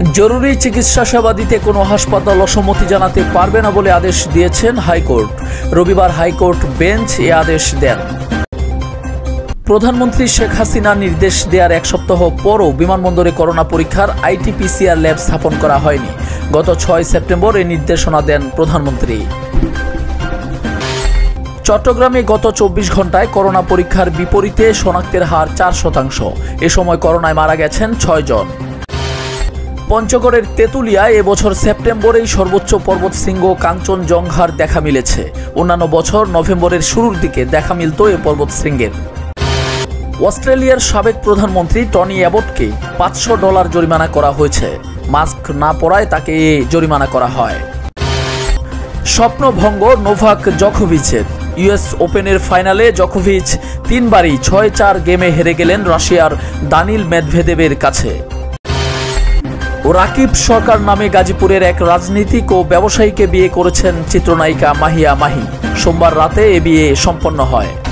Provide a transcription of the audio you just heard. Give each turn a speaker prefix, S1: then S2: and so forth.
S1: জরুরি চিকিৎসা সেবা দিতে কোনো হাসপাতাল অসম্মতি জানাতে পারবে না বলে আদেশ দিয়েছেন হাইকোর্ট। রবিবার হাইকোর্ট বেঞ্চ এ আদেশ দেন। প্রধানমন্ত্রী শেখ হাসিনা নির্দেশ দেওয়ার এক সপ্তাহ পরও বিমানবন্দরে করোনা পরীক্ষার আইটিপিসিআর ল্যাব স্থাপন করা হয়নি। গত ৬ সেপ্টেম্বর এই নির্দেশনা দেন প্রধানমন্ত্রী। চট্টগ্রামে গত ২৪ ঘন্টায় করোনা পরীক্ষার বিপরীতে শনাক্তের হার ৪%। এ সময় করোনায় মারা গেছেন ৬ জন। পঞ্চগড়ের তেঁতুলিয়ায় এবছর সেপ্টেম্বরেই সর্বোচ্চ পর্বতশৃঙ্গ কাঞ্চনজঙ্ঘার দেখা মিলেছে। অন্যান্য বছর নভেম্বরের শুরুর দিকে দেখা মিলত এ পর্বতশৃঙ্গের। অস্ট্রেলিয়ার সাবেক প্রধানমন্ত্রী টনি অ্যাবটকে $৫০০ জরিমানা করা হয়েছে। মাস্ক না পরায় তাকে জরিমানা করা হয়। স্বপ্নভঙ্গ নোভাক জোকোভিচের। ইউএস ওপেনের ফাইনালে জোকোভিচ ৩ বারই ৬-৪ গেমে হেরে গেলেন রাশিয়ার দানিল মেদভেদেবের কাছে। রাকিব সরকার নামে গাজীপুরের এক রাজনীতিক ও ব্যবসায়ীকে বিয়ে করেছেন চিত্রনায়িকা মাহিয়া মাহি। সোমবার রাতে এ বিয়ে সম্পন্ন হয়।